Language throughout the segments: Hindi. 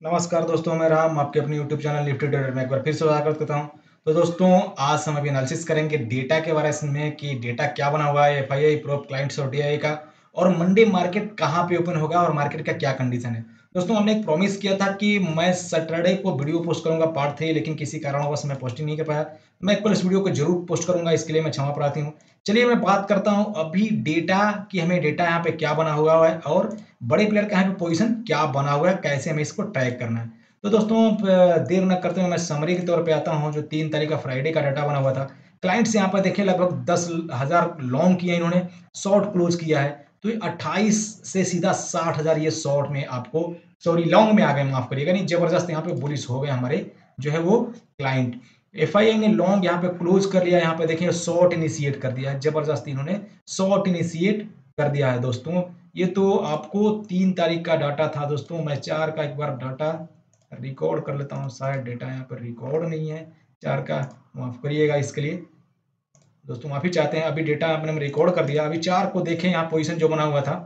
नमस्कार दोस्तों, मैं राम आपके अपने यूट्यूब चैनल निफ्टी ट्रेडर में एक बार फिर से स्वागत करता हूं। तो दोस्तों, आज हम अभी एनालिसिस करेंगे डेटा के बारे में कि डेटा क्या बना हुआ है एफआईआई, प्रोब, क्लाइंट्स और डीआई का, और मंडे मार्केट कहां पे ओपन होगा और मार्केट का क्या कंडीशन है। दोस्तों, हमने एक प्रॉमिस किया था कि मैं सैटरडे को वीडियो पोस्ट करूंगा पार्ट 3, लेकिन किसी कारणवश मैं पोस्टिंग नहीं कर पाया। मैं कल इस वीडियो को जरूर पोस्ट करूंगा, इसके लिए मैं क्षमा प्रार्थी हूँ। चलिए मैं बात करता हूँ अभी डेटा की, हमें डेटा यहाँ पे क्या बना हुआ है और बड़े प्लेयर का यहाँ पे पोजीशन क्या बना हुआ है, कैसे हमें इसको ट्रैक करना है। तो दोस्तों, देर न करते हुए मैं समरी के तौर पे आता हूँ। जो 3 तारीख का फ्राइडे का डाटा बना हुआ था, क्लाइंट्स यहाँ पर देखिए लगभग 10,000 लॉन्ग किया इन्होंने, शॉर्ट क्लोज किया है। तो ये 28 से सीधा 60,000 ये शॉर्ट में आपको, सॉरी लॉन्ग में आ गए, माफ करिएगा, नहीं जबरदस्त यहाँ पे बुलिश हो गए हमारे जो है वो क्लाइंट। एफआईआई ने लॉन्ग यहाँ पे क्लोज कर लिया, यहाँ पे देखिए शॉर्ट इनिशिएट कर दिया है, जबरदस्त इन्होंने शॉर्ट इनिशिएट कर दिया है दोस्तों। ये तो आपको 3 तारीख का डाटा था दोस्तों। मैं 4 का एक बार डाटा रिकॉर्ड कर लेता हूँ, शायद डेटा यहाँ पर रिकॉर्ड नहीं है 4 का, माफ करिएगा इसके लिए दोस्तों, माफी चाहते हैं। अभी डेटा आपने रिकॉर्ड कर दिया। अभी 4 को देखें, यहाँ पोजीशन जो बना हुआ था,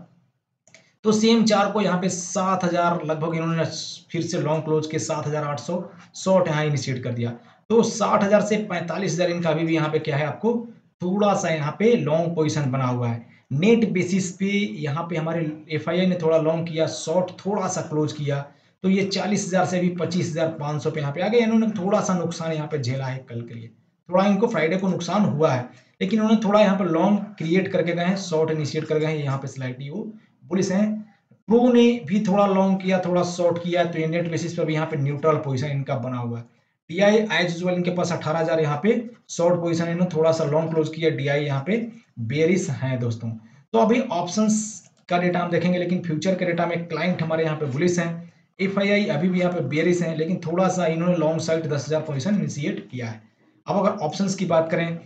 तो सेम 4 को यहाँ पे 7,000 लगभग इन्होंने फिर से लॉन्ग क्लोज के 7,800 शॉर्ट यहाँ इनिशिएट कर दिया। तो 60,000 से 45,000 इनका अभी भी यहाँ पे क्या है, आपको थोड़ा सा यहाँ पे लॉन्ग पोजीशन बना हुआ है। नेट बेसिस पे यहाँ पे हमारे एफआईआई ने थोड़ा लॉन्ग किया, शॉर्ट थोड़ा सा क्लोज किया, तो ये 40,000 से भी 25,500 पे यहाँ पे आ गए। इन्होंने थोड़ा सा नुकसान यहाँ पे झेला है कल के लिए, थोड़ा इनको फ्राइडे को नुकसान हुआ है, लेकिन उन्होंने थोड़ा यहाँ पे लॉन्ग क्रिएट करके गए हैं, शॉर्ट इनिशिएट कर गए हैं, यहाँ पे स्लाइटली वो पुलिस हैं। प्रो ने भी थोड़ा लॉन्ग किया, थोड़ा शॉर्ट किया, तो ये नेट बेसिस पर भी यहाँ पे न्यूट्रल पोजीशन इनका बना हुआ है। टीआई एज यूजुअल इनके पास 18,000 यहाँ पे शॉर्ट पोजीशन, इन्होंने थोड़ा सा लॉन्ग क्लोज किया। डीआई यहाँ पे बेरिश है दोस्तों। तो अभी ऑप्शंस का डेटा हम देखेंगे, लेकिन फ्यूचर के डेटा में क्लाइंट हमारे यहाँ पे बुलिश है, एफआईआई अभी भी यहाँ पे बेरिश है, लेकिन थोड़ा सा इन्होंने लॉन्ग साइड 10,000 पोजीशन इनिशिएट किया है। अब अगर ऑप्शंस की बात करें,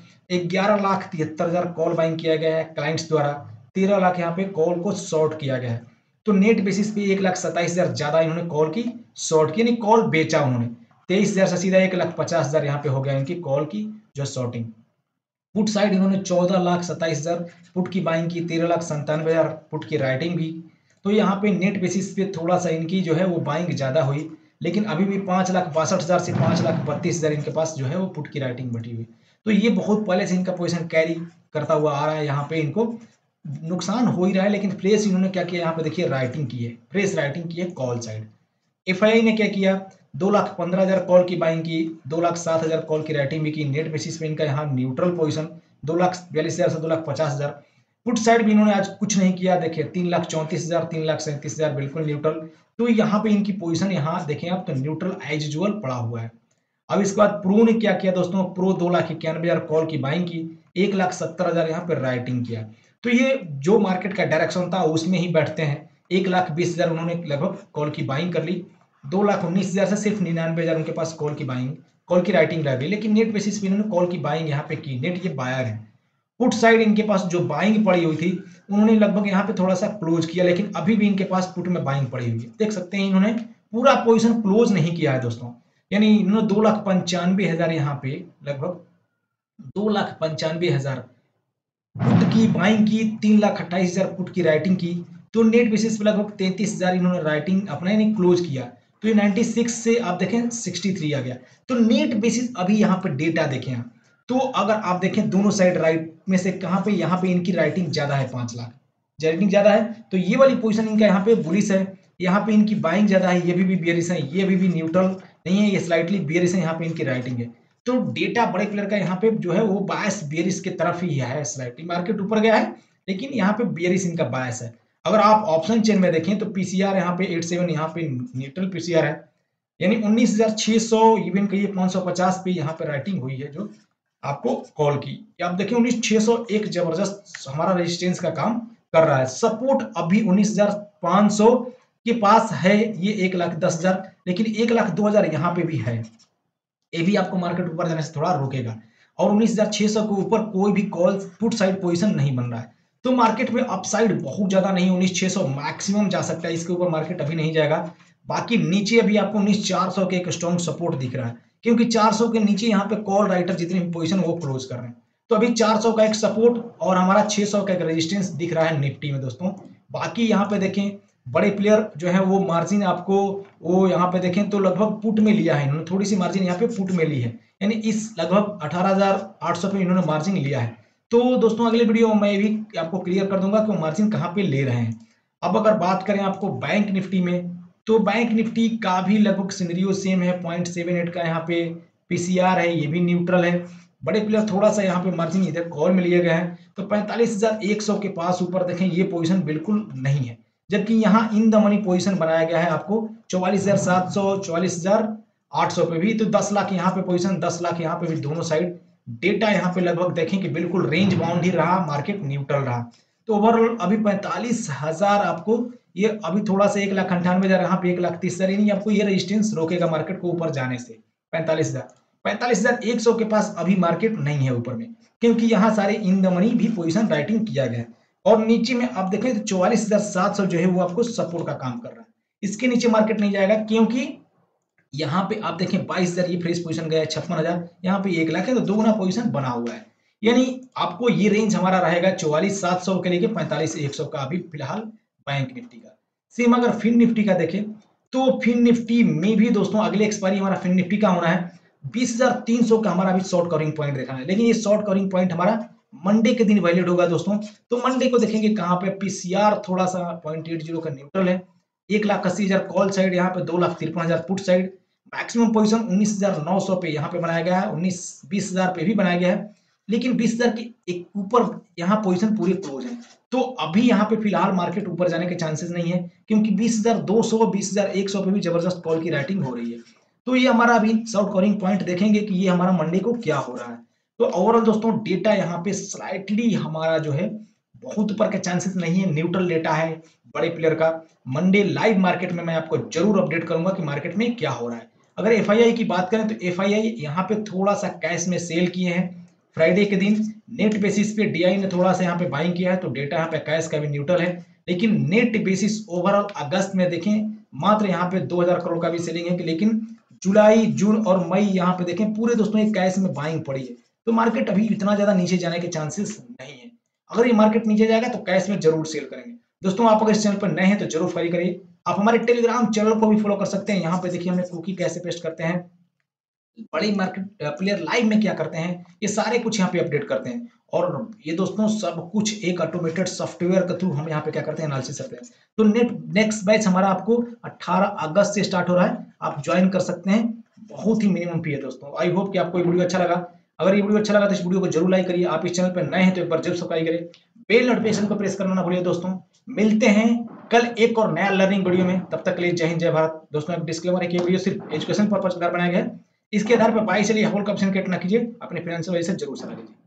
11,73,000 कॉल बाइंग किया गया है क्लाइंट्स द्वारा, 13 लाख यहाँ पे कॉल को शॉर्ट किया गया है। तो नेट बेसिस पे 1,27,000 ज्यादा इन्होंने कॉल की शॉर्ट की, यानी कॉल बेचा उन्होंने। 23,000 से सीधा 1,50,000 यहाँ पे हो गया इनकी कॉल की जो शॉर्टिंग। पुट साइड इन्होंने 14,27,000 पुट की बाइंग की, 13,97,000 पुट की राइटिंग भी। तो यहाँ पे नेट बेसिस पे थोड़ा सा इनकी जो है वो बाइंग ज्यादा हुई, लेकिन अभी भी 5,62,000 से 5,32,000 इनके पास जो है वो पुट की राइटिंग बटी हुई। तो ये बहुत पहले से इनका पोजीशन कैरी करता हुआ आ रहा है। यहाँ पे इनको नुकसान हो ही रहा है, लेकिन फ्रेश इन्होंने क्या किया, यहाँ पे देखिए राइटिंग की है, फ्रेश राइटिंग की है कॉल साइड। एफआईआई ने क्या किया, 2,15,000 कॉल की बाइंग की, 2,07,000 कॉल की राइटिंग भी की। नेट बेसिस पे इनका यहाँ न्यूट्रल पोजीशन 2,42,000 से 2,50,000। पुट साइड भी इन्होंने आज कुछ नहीं किया, देखिए 3,34,000, 3,37,000 बिल्कुल न्यूट्रल। तो यहाँ पे इनकी पोजीशन यहाँ देखें आप, तो न्यूट्रल एज यूजुअल पड़ा हुआ है। अब इसके बाद प्रो ने क्या किया दोस्तों, प्रो 2,91,000 कॉल की बाइंग की, 1,70,000 यहाँ पे राइटिंग किया। तो ये जो मार्केट का डायरेक्शन था उसमें ही बैठते हैं। 1,20,000 उन्होंने लगभग कॉल की बाइंग कर ली, 2,19,000 से सिर्फ 99,000 उनके पास कॉल की बाइंग, कॉल की राइटिंग रह गई, लेकिन नेट बेसिस पे इन्होंने कॉल की बाइंग यहाँ पे की। नेट ये बायर है। पुट साइड इनके पास जो बाइंग पड़ी हुई थी, उन्होंने लगभग यहाँ पे थोड़ा सा क्लोज किया, लेकिन अभी भी इनके पास पुट में बाइंग पड़ी हुई है। देख सकते हैं इन्होंने पूरा पोजीशन क्लोज नहीं किया है दोस्तों, यानी इन्होंने 2,95,000 यहाँ पे लगभग 2,95,000 पुट की बाइंग की, 3,28,000 पुट की राइटिंग की। तो नेट बेसिस पे लगभग 33,000 इन्होंने राइटिंग अपना यानी क्लोज किया। तो ये 96 से आप देखें 63 आ गया। तो नेट बेसिस अभी यहाँ पे डेटा देखें आप, तो अगर आप देखें दोनों साइड राइट में से कहाँ पे, यहाँ पे इनकी राइटिंग ज्यादा है, 5 लाख राइटिंग ज्यादा है। तो ये वाली पोजीशन इनका यहाँ पे बुलिश है, यहाँ पे इनकी बाइंग ज्यादा है, ये भी बेरिश है, ये अभी भी न्यूट्रल नहीं है, ये स्लाइटली बेरिश है, यहाँ पे इनकी राइटिंग है। तो डेटा बड़े प्लेयर का यहाँ पे जो है वो बायस बेरिश की तरफ ही है, स्लाइटली मार्केट ऊपर गया है, लेकिन यहाँ पे बेरिश इनका बायस है। अगर आप ऑप्शन चेन में देखें तो पीसीआर यहाँ पे 87, यहाँ पे न्यूट्रल पीसीआर है, यानी 19,600 इवन कहिए 550 पे यहाँ पे राइटिंग हुई है जो आपको कॉल की। आप देखिए 19,600 एक जबरदस्त हमारा रेजिस्टेंस का काम कर रहा है। सपोर्ट अभी 19,500 के पास है, ये 1,10,000, लेकिन 1,02,000 यहाँ पे भी है, ये भी आपको मार्केट ऊपर जाने से थोड़ा रोकेगा। और 19,600 के ऊपर कोई भी कॉल पुट साइड पोजीशन नहीं बन रहा है, तो मार्केट में अपसाइड बहुत ज्यादा नहीं, 19,600 मैक्सिमम जा सकता है, इसके ऊपर मार्केट अभी नहीं जाएगा। बाकी नीचे अभी आपको 19,400 के एक स्ट्रॉन्ग सपोर्ट दिख रहा है, क्योंकि 400 के नीचे यहाँ पे कॉल राइटर जितनी पोजीशन वो क्लोज कर रहे हैं। तो अभी 400 का एक सपोर्ट और हमारा 600 का एक रेजिस्टेंस दिख रहा है निफ्टी में दोस्तों। बाकी यहाँ पे देखें बड़े प्लेयर जो है वो मार्जिन आपको वो यहाँ पे देखें तो लगभग पुट में लिया है इन्होंने, थोड़ी सी मार्जिन यहाँ पे पुट में ली है, यानी इस लगभग 18,800 पे इन्होंने मार्जिन लिया है। तो दोस्तों अगले वीडियो में मैं भी आपको क्लियर कर दूंगा कि वो मार्जिन कहाँ पे ले रहे हैं। अब अगर बात करें आपको बैंक निफ्टी में, तो बैंक निफ्टी का भी लगभग सिनेरियो सेम है, 0.78 का यहाँ पे पीसीआर है, ये भी न्यूट्रल है। बड़े प्लेयर थोड़ा सा यहाँ पे मार्जिन इधर कॉल में लिए गए हैं, तो 45,100 के पास ऊपर देखें ये पोजीशन बिल्कुल नहीं है, जबकि यहाँ इन द मनी पोजीशन बनाया गया है आपको 44,700 44,800 पे भी, तो 10 लाख यहाँ पे पोजीशन, 10 लाख यहाँ पे भी, दोनों साइड डेटा यहाँ पे लगभग देखें कि बिल्कुल रेंज बाउंड ही रहा, मार्केट न्यूट्रल रहा। तो ओवरऑल अभी 45,000 आपको ये अभी थोड़ा सा 1,98,000 यहाँ पे 1,30,000, यानी आपको ये रेजिस्टेंस रोकेगा मार्केट को ऊपर जाने से। 45,100 के पास अभी मार्केट नहीं है ऊपर में, क्योंकि यहाँ सारे इन द मनी भी पोजीशन राइटिंग किया गया है। और नीचे में आप देखें तो 44,700 जो है वो आपको सपोर्ट का काम कर रहा है, इसके नीचे मार्केट नहीं जाएगा, क्योंकि यहाँ पे आप देखें 22,000 ये फ्रेश पोजीशन गया है, 56,000 यहाँ पे 1 लाख है, तो दोगुना पोजीशन बना हुआ है। यानी आपको ये रेंज हमारा रहेगा 44,700 के लेके 45,100 का अभी फिलहाल बैंक निफ्टी का। सेम अगर फिन निफ्टी का देखें, तो फिन निफ्टी में भी दोस्तों अगले एक्सपायरी हमारा फिन निफ्टी का होना है 20,300 का, हमारा अभी शॉर्ट कवरिंग पॉइंट देखना है, लेकिन ये शॉर्ट कवरिंग पॉइंट हमारा मंडे के दिन वैलिड होगा दोस्तों। तो मंडे को देखेंगे कहाँ पे पीसीआर थोड़ा सा 0.80 का न्यूट्रल है, 1,80,000 कॉल साइड, यहाँ पे 2,53,000 पुट साइड, मैक्सिमम पोजीशन 19,900 पे यहाँ पे बनाया गया है, 20,000 पे भी बनाया गया है, लेकिन 20,000 के एक ऊपर यहाँ पोजीशन पूरी क्लोज है। तो अभी यहाँ पे फिलहाल मार्केट ऊपर जाने के चांसेस नहीं है, क्योंकि 20,200 20,100 पे भी जबरदस्त कॉल की राइटिंग हो रही है। तो ये हमारा अभी शॉर्ट कवरिंग पॉइंट देखेंगे कि ये हमारा मंडे को क्या हो रहा है। तो ओवरऑल दोस्तों डेटा यहाँ पे स्लाइटली हमारा जो है बहुत ऊपर के चांसेस नहीं है, न्यूट्रल डेटा है बड़े प्लेयर का। मंडे लाइव मार्केट में मैं आपको जरूर अपडेट करूंगा कि मार्केट में क्या हो रहा है। अगर एफआईआई की बात करें तो एफआईआई यहाँ पे थोड़ा सा कैश में सेल किए हैं फ्राइडे के दिन, नेट बेसिस पे डीआई ने थोड़ा सा यहाँ पे बाइंग किया है, तो डेटा यहाँ पे कैश का भी न्यूट्रल है। लेकिन नेट बेसिस ओवरऑल अगस्त में देखें मात्र यहाँ पे 2,000 करोड़ का भी सेलिंग है, लेकिन जुलाई जून और मई यहाँ पे देखें पूरे दोस्तों एक कैश में बाइंग पड़ी है। तो मार्केट अभी इतना ज्यादा नीचे जाने के चांसेस नहीं है। अगर ये मार्केट नीचे जाएगा तो कैश में जरूर सेल करेंगे। दोस्तों आप अगर इस चैनल पर नए हैं तो जरूर फॉलो करिए। आप हमारे टेलीग्राम चैनल को भी फॉलो कर सकते हैं। यहाँ पे देखिए हमने कुकी कैसे पेस्ट करते हैं, बड़े मार्केट प्लेयर लाइव में क्या करते हैं, ये सारे कुछ यहाँ पे अपडेट करते हैं। और ये दोस्तों सब कुछ एक ऑटोमेटेड सॉफ्टवेयर के थ्रू हम यहाँ पे क्या करते हैं, एनालिसिस करते हैं। तो नेक्स्ट बैच हमारा आपको 18 अगस्त से स्टार्ट हो रहा है, आप ज्वाइन कर सकते हैं। बहुत ही मिनिमम फी है दोस्तों। आई होप कि आपको ये वीडियो अच्छा लगा। अगर ये वीडियो अच्छा लगा तो इस वीडियो को जरूर लाइक करिए। आप इस चैनल पर नए हैं तो एक बार जरूर सब्सक्राइब करें, बेल नोटिफिकेशन को प्रेस करना ना भूलिए। दोस्तों मिलते हैं कल एक और नया लर्निंग वीडियो में, तब तक के लिए जय हिंद जय भारत। दोस्तों एक डिस्क्लेमर है कि ये वीडियो सिर्फ एजुकेशन पर्पस पर बनाया गया है, इसके आधार पर बाई चलिए होल ऑप्शन क्रिएट ना कीजिए, अपने फाइनेंशियल वजह से जरूर सलाह लीजिए।